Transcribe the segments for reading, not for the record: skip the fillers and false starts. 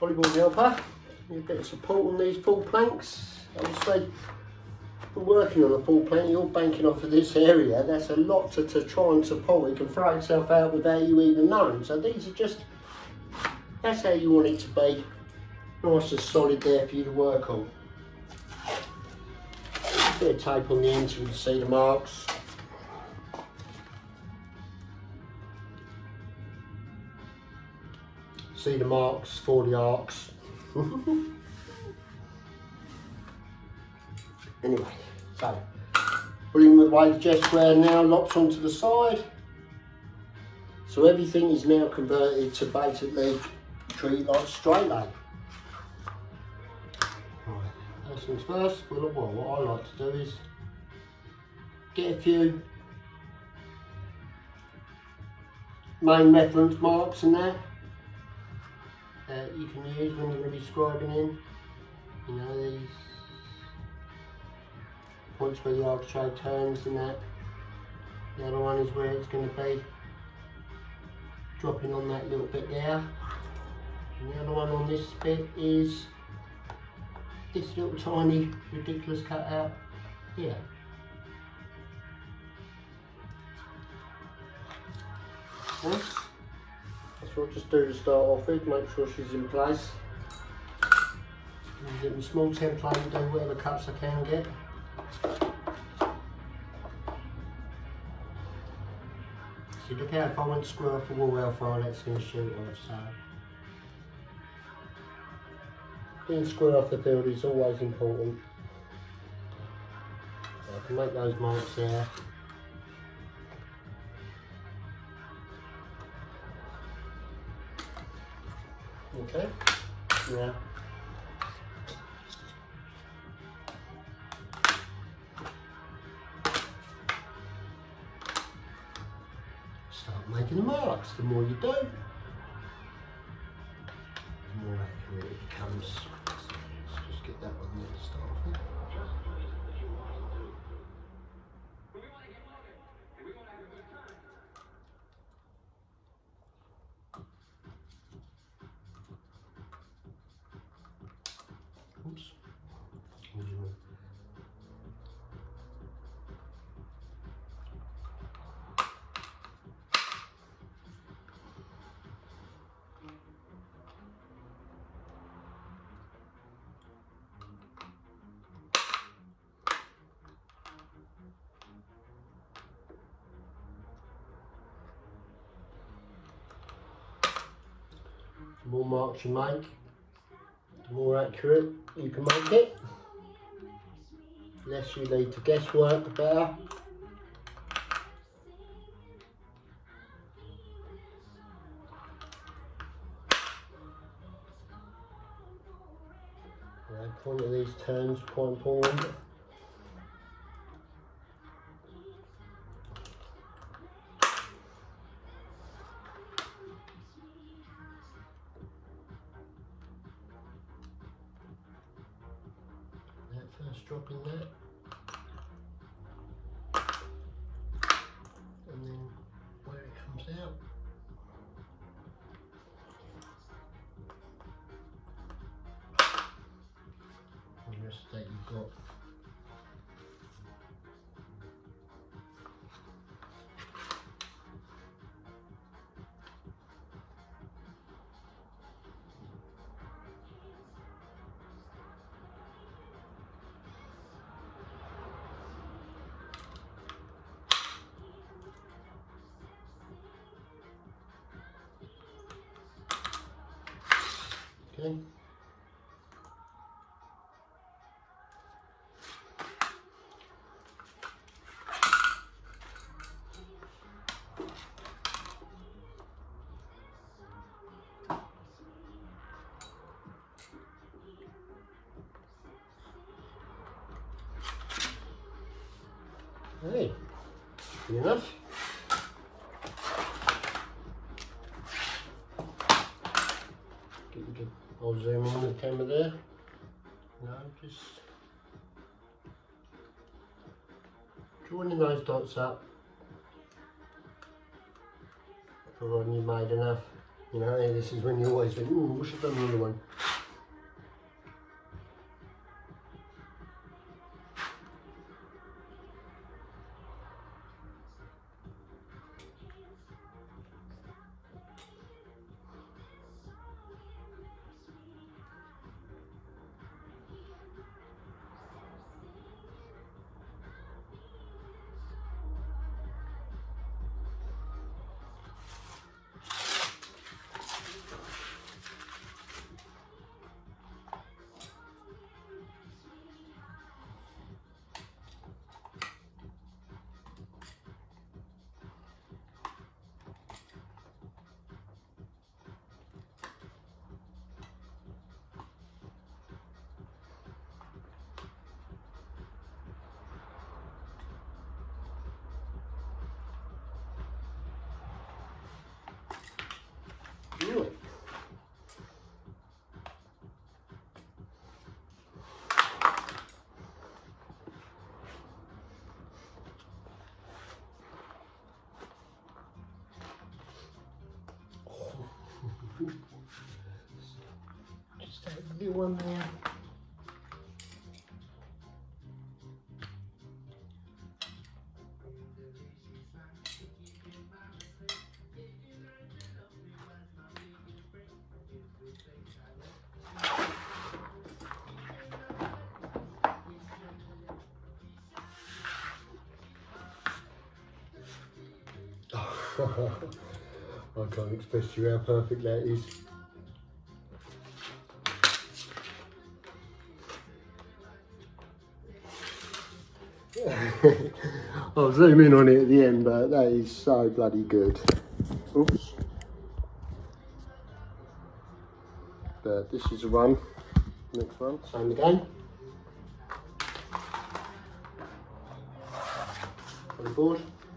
polyboard helper. Need a bit of support on these full planks. Obviously, when working on a full plank, you're banking off of this area. That's a lot to try and support. It can throw itself out without you even knowing. So these are just, that's how you want it to be. Nice and solid there for you to work on. A bit of tape on the end so you can see the marks. See the marks for the arcs. Anyway, so putting away the jet square now locks onto the side. So everything is now converted to basically treat it like straight line. Right, first things first, well, what I like to do is get a few main reference marks and that you can use when you're going to be scribing in. You know, these points where the architrave turns and that. The other one is where it's going to be dropping on that little bit there. And the other one on this bit is this little tiny ridiculous cutout here. That's what I'll just do to start off with, make sure she's in place. And get my small template and do whatever cuts I can get. See, look how if I went screw off the wall alpha, that's going to shoot off, so. Being screwed off the field is always important. So I can make those marks there. Okay, now start making the marks. The more you do, the more accurate it becomes. Let's just get that one there to start off with. Oops. The more marks you make, the more accurate you can make it. The less you need to guesswork, the better. The point of these turns is quite important. First drop in that, and then where it comes out. And the rest of that you've got. Okay. Hey, good enough. I'll zoom in the camera there. No, just joining those dots up, providing you made enough You know, this is when you always think, we should have done another one. Really? Just a little one there. I can't express to you how perfect that is. I'll zoom in on it at the end, but that is so bloody good. Oops. But this is the one. Next one, same again. On the board.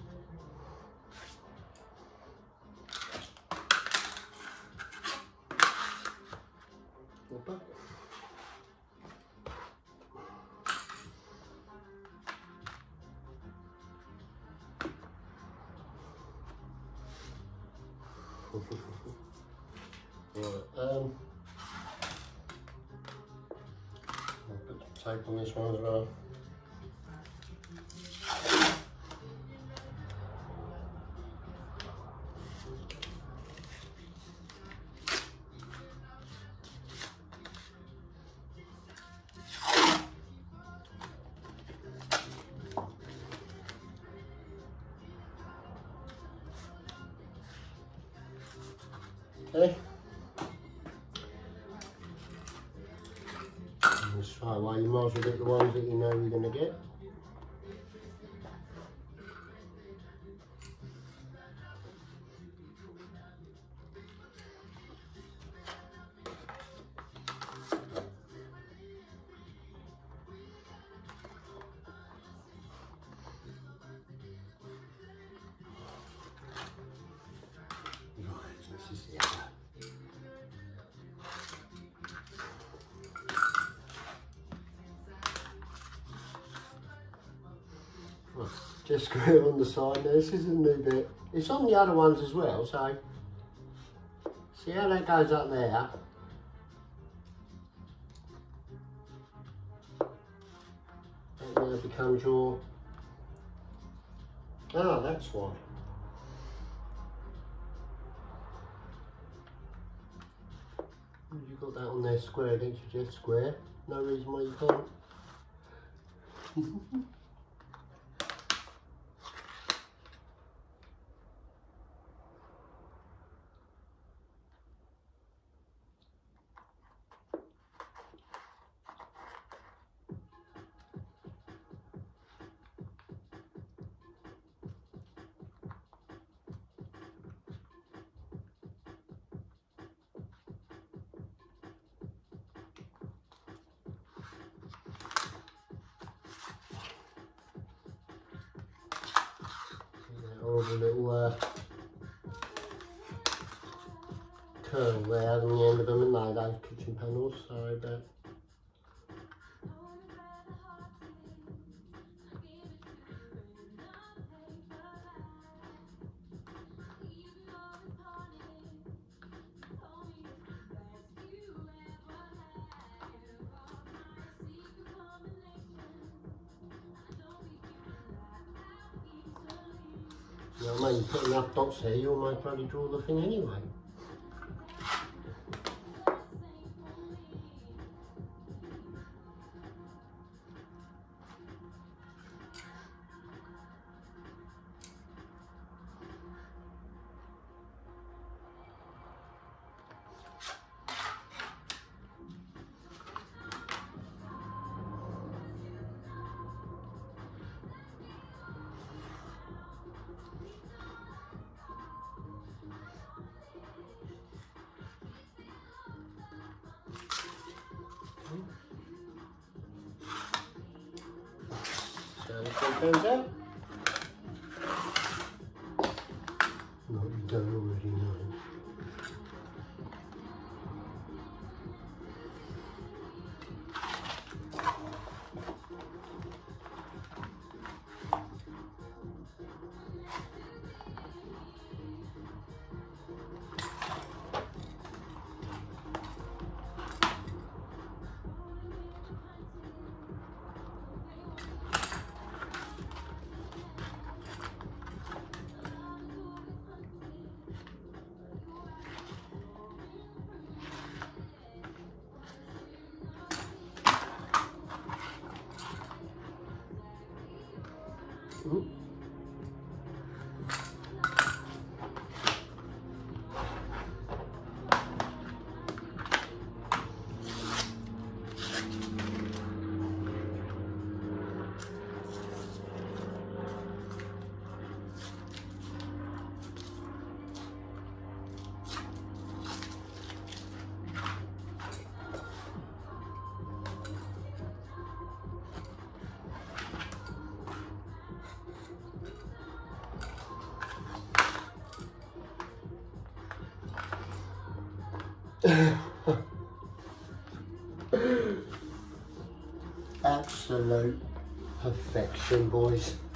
Right, I'll put some tape on this one as well. Okay. And straight away you might as well get the ones that you know you're going to get. Just screw it on the side there. This is a new bit. It's on the other ones as well, so see how that goes up there. That now becomes your, that's why. You've got that on there square against your jet square. No reason why you can't. Horrible little curl there on the end of them, and those kitchen panels, so but You know what I mean? Put enough dots there, you almost bloody draw the thing anyway. So this one comes out. What you don't already know. Absolute perfection, boys.